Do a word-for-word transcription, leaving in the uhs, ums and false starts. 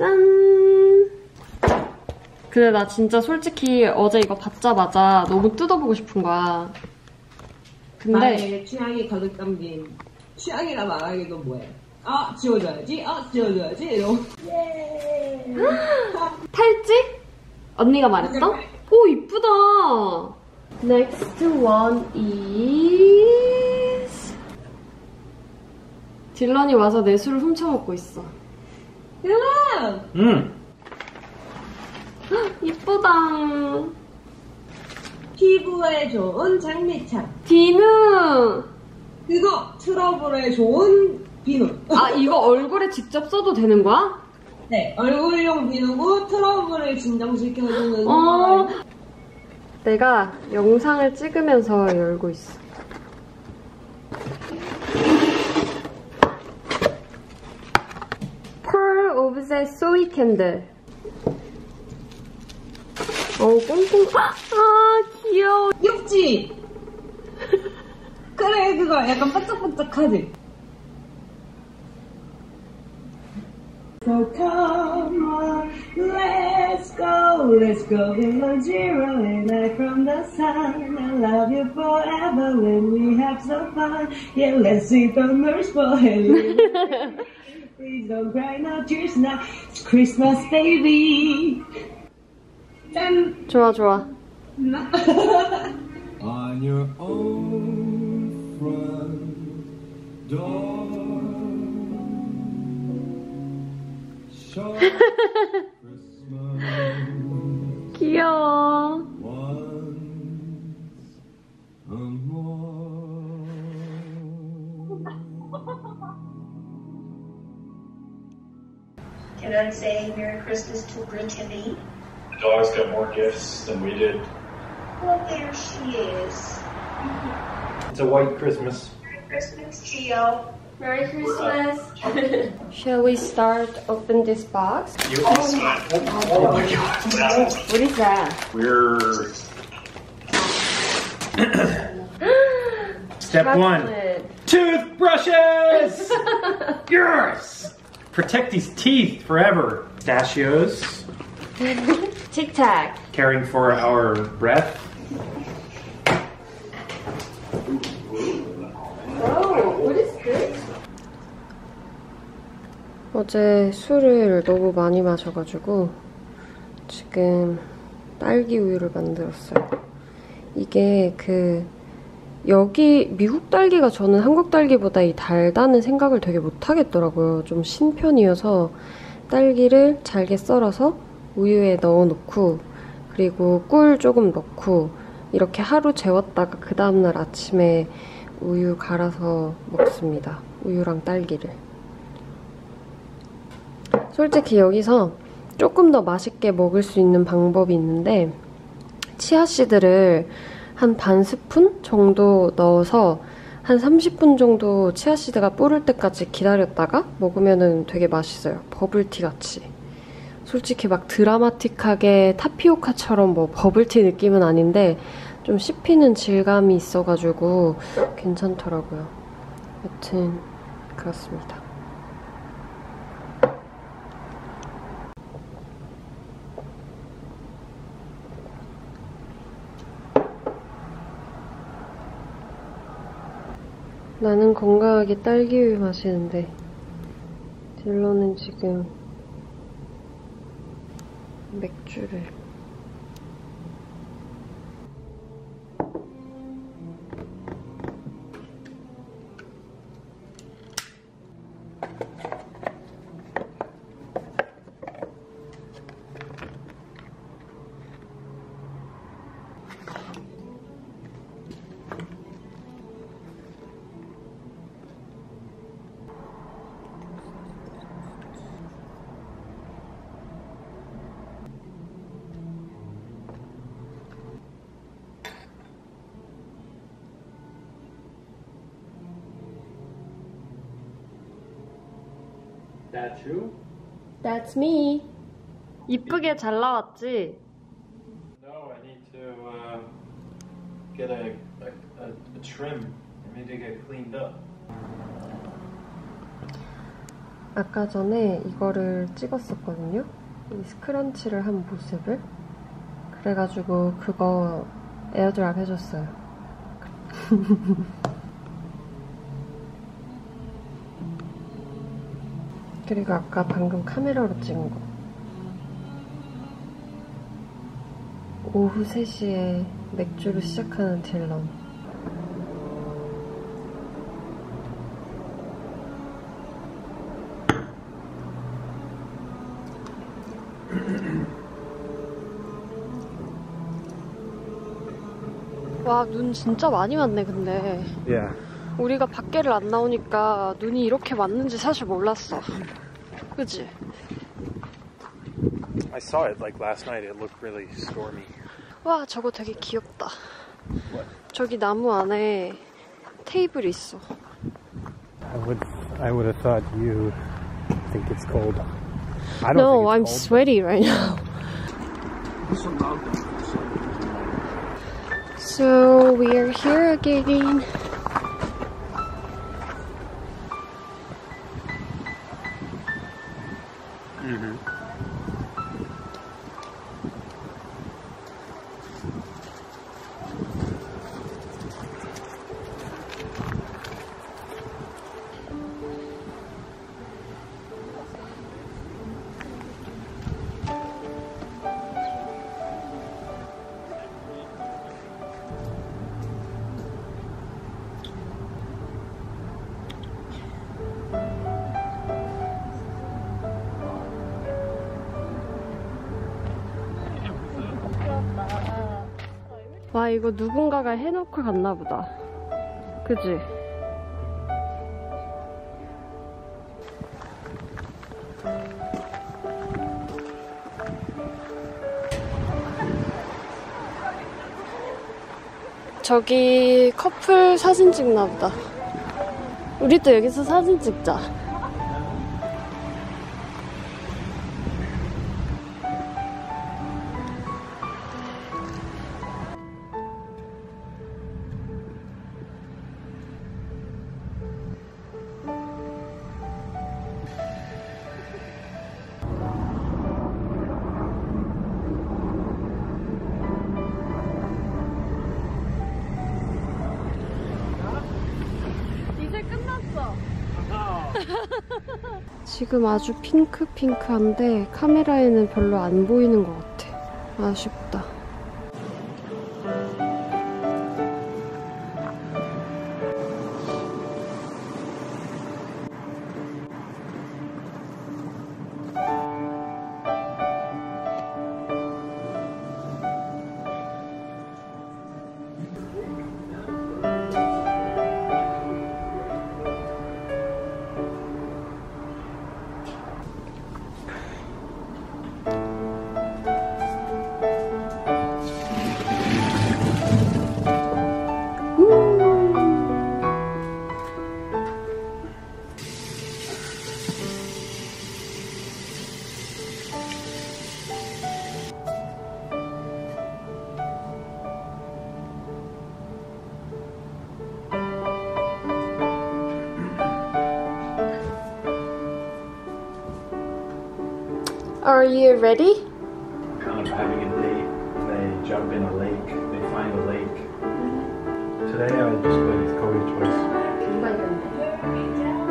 짠! 근데 나 진짜 솔직히 어제 이거 받자마자 너무 뜯어보고 싶은 거야. 근데 나의 취향이 가득 담긴 취향이라 말하기도 뭐해. 아 지워줘야지, 아 지워줘야지 이러고. 예. 팔찌? 언니가 말했어? 오 이쁘다. Next one is 딜런이 와서 내 술을 훔쳐먹고 있어. 딜런! 응. 이쁘다. 피부에 좋은 장미차. 비누. 그거 트러블에 좋은 비누. 아 이거 얼굴에 직접 써도 되는 거야? 네, 얼굴용 비누고 트러블을 진정시켜주는. 어. 내가 영상을 찍으면서 열고 있어. Pearl of the Soy Candle. 어, 꽁꽁. 아, 귀여워. 귀엽지? 그래, 그거 약간 반짝반짝하지? So come on, let's go, let's go below zero and I from the sun. I love you forever when we have some fun. Yeah, let's see the nurse for Haley. Please don't cry, no tears now. It's Christmas, baby. 짠! 좋아, 좋아. On your own front door. Show Christmas. 귀여워. Once more. Can I say Merry Christmas to Brittany? The dogs got more gifts than we did. Well, there she is. It's a white Christmas. Merry Christmas, Gio. Merry Christmas. Shall we start open this box? You oh, oh my god. What is that? We're... Step one. Toothbrushes! Yes! Protect these teeth forever. Pistachios. Tic Tac. Caring for our breath. Oh, what is this? 어제 술을 너무 많이 마셔가지고 지금 딸기 우유를 만들었어요. 이게 그 여기 미국 딸기가 저는 한국 딸기보다 이 달다는 생각을 되게 못하겠더라고요. 좀 신편이어서 딸기를 잘게 썰어서 우유에 넣어놓고 그리고 꿀 조금 넣고 이렇게 하루 재웠다가 그 다음날 아침에 우유 갈아서 먹습니다. 우유랑 딸기를. 솔직히 여기서 조금 더 맛있게 먹을 수 있는 방법이 있는데 치아씨드를 한 반 스푼 정도 넣어서 한 삼십 분 정도 치아씨드가 뿌를 때까지 기다렸다가 먹으면 되게 맛있어요. 버블티 같이. 솔직히 막 드라마틱하게 타피오카처럼 뭐 버블티 느낌은 아닌데 좀 씹히는 질감이 있어가지고 괜찮더라고요. 여튼 그렇습니다. 나는 건강하게 딸기우유 마시는데 딜러는 지금 맥주를 That you? That's me. 이쁘게 잘 나왔지? No, I need to uh, get a, a, a, a trim. I need to get cleaned up. 아까 전에 이거를 찍었었거든요. 이 스크런치를 한 모습을. 그래가지고 그거 에어드랍 해줬어요. 그리고 아까 방금 카메라로 찍은 거. 오후 세 시에 맥주로 시작하는 딜런. 와, 눈 진짜 많이 왔네, 근데. Yeah. 우리가 밖에를 안 나오니까 눈이 이렇게 많는지 사실 몰랐어. 그치? I saw it like last night. It looked really stormy. 와, 저거 되게 귀엽다. What? 저기 나무 안에 테이블이 있어. I would, I would have thought you think it's cold. I don't No, think I'm it's cold. sweaty right now. So we are here again. Mm-hmm. 와, 이거 누군가가 해놓고 갔나 보다. 그치? 저기 커플 사진 찍나 보다. 우리도 여기서 사진 찍자. 지금 아주 핑크핑크한데 카메라에는 별로 안 보이는 것 같아. 아쉽다. Are you ready? Kind of having a date. They jump in a lake. They find a lake. Today I just went with Chloe twice.